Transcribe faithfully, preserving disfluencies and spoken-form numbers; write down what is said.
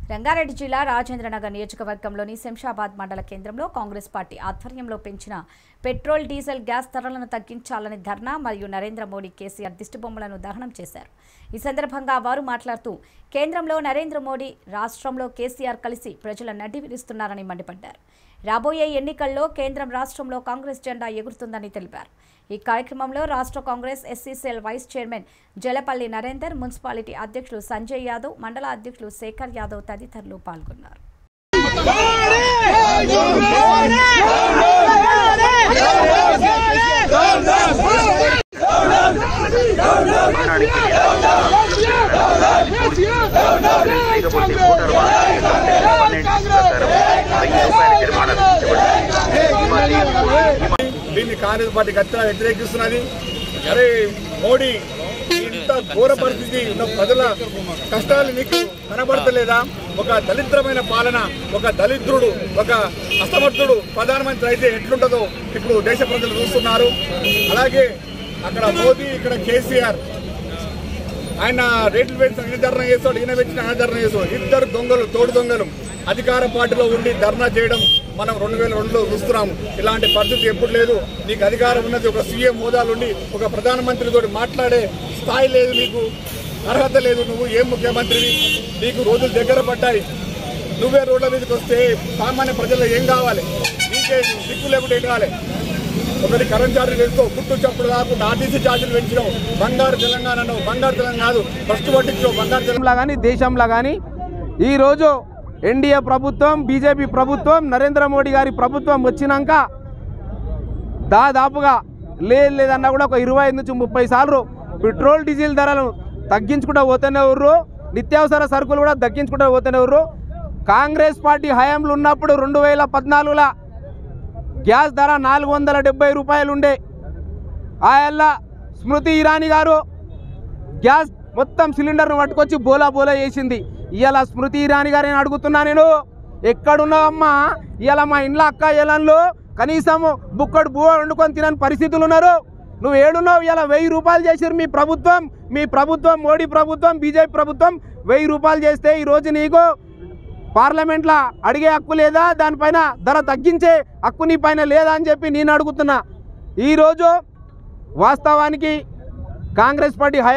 రంగారెడ్డి జిల్లా రాజేంద్రనగర్ నియోజకవర్గంలోని శంషాబాద్ మండల కేంద్రంలో కాంగ్రెస్ పార్టీ ఆధ్వర్యంలో పెంచిన పెట్రోల్ డీజిల్ గ్యాస్ ధరలను తగ్గించాలని ధర్నా మరియు నరేంద్ర మోడీ కేసీఆర్ దిష్టిబొమ్మలను దహనం చేశారు। ఈ సందర్భంగా వారు మాట్లాడుతూ కేంద్రంలో నరేంద్ర మోడీ రాష్ట్రంలో కేసీఆర్ కలిసి ప్రజల నడ్డి విరుస్తున్నారని మండిపడ్డారు। రాబోయే ఎన్నికల్లో కేంద్రం రాష్ట్రంలో కాంగ్రెస్ జెండా ఎగురుతుందని తెలిపారు। ఈ కార్యక్రమంలో రాష్ట్ర Congress SCCL vice chairman Jalapalli Narender, municipality అధ్యక్షులు సంజయ్ యాదవ్, మండల అధ్యక్షులు శేఖర్ యాదవ్ తదితరులు పాల్గొన్నారు। దీన్ని కాంగ్రెస్ పార్టీ గట్టిగా వ్యతిరేకిస్తున్నది। అరే మోడీ, ఇంత ఘోర పరిస్థితి ఉన్న ప్రజల కష్టాలు నీకు కనబడతలేదా? ఒక దళిద్రమైన పాలన, ఒక దళిద్రుడు, ఒక అసమర్థుడు ప్రధానమంత్రి అయితే ఎట్లుంటుందో ఇప్పుడు దేశ ప్రజలు చూస్తున్నారు। అలాగే అక్కడ మోదీ, ఇక్కడ కేసీఆర్, ఆయన రేట్లు పెంచిన ఆయన ధర్నా చేస్తాడు, ఈయన పెంచిన ఆయన ధర్నా చేస్తాడు। ఇద్దరు దొంగలు, తోడు దొంగలు అధికార పార్టీలో ఉండి ధర్నా చేయడం మనం రెండు వేల రెండులో చూస్తున్నాము। ఇలాంటి పరిస్థితి ఎప్పుడు లేదు। నీకు అధికారం ఉన్నది, ఒక సీఎం హోదాలుండి ఒక ప్రధానమంత్రితో మాట్లాడే స్థాయి లేదు, నీకు అర్హత లేదు। నువ్వు ఏం ముఖ్యమంత్రివి? నీకు రోజులు దగ్గర పడ్డాయి। నువ్వే రోడ్ల మీదకి వస్తే సామాన్య ప్రజల్లో ఏం కావాలి? నీకే దిక్కు లేకుండా ఏం కావాలి? ఒకటి కరెంట్ ఛార్జీలు పెంచుతావు, గుట్టు చప్పుడు కాకుండా ఆర్టీసీ ఛార్జీలు పెంచినావు, బంగారు తెలంగాణ అన్నావు, బంగారు తెలంగాణ కాదు ఫస్ట్ పట్టించావు బంగారు తెలంగాణ కానీ దేశంలో కానీ ఈరోజు ఎన్డీఏ ప్రభుత్వం, బీజేపీ ప్రభుత్వం, నరేంద్ర మోడీ గారి ప్రభుత్వం వచ్చినాక దాదాపుగా లేదు లేదన్నా కూడా ఒక ఇరవై ఐదు నుంచి ముప్పై సార్లు పెట్రోల్ డీజిల్ ధరలను తగ్గించుకుంటూ పోతూనే ఉర్రు, నిత్యావసర సరుకులు కూడా తగ్గించుకుంటూ పోతూనే ఉర్రు। కాంగ్రెస్ పార్టీ హయాంలో ఉన్నప్పుడు రెండు వేల పద్నాలుగులో గ్యాస్ ధర నాలుగు వందల డెబ్బై రూపాయలు ఉండే, ఆయల్లా స్మృతి ఇరానీ గారు గ్యాస్ మొత్తం సిలిండర్ను పట్టుకొచ్చి బోలా బోలా చేసింది। ఇవాళ స్మృతి ఇరానీ గారిని అడుగుతున్నా, నేను ఎక్కడున్నావమ్మా? ఇవాళ మా ఇంట్లో అక్క ఏళ్ళలో కనీసం బుక్కడు బువ్వ వండుకొని తినని పరిస్థితులు ఉన్నారు, నువ్వు ఏడున్నావు? ఇవాళ వెయ్యి రూపాయలు చేసారు మీ ప్రభుత్వం, మీ ప్రభుత్వం, మోడీ ప్రభుత్వం, బీజేపీ ప్రభుత్వం వెయ్యి రూపాయలు చేస్తే ఈరోజు నీకు పార్లమెంట్లో అడిగే హక్కు లేదా? దానిపైన ధర తగ్గించే హక్కు నీ పైన లేదా అని చెప్పి నేను అడుగుతున్నా। ఈరోజు వాస్తవానికి కాంగ్రెస్ పార్టీ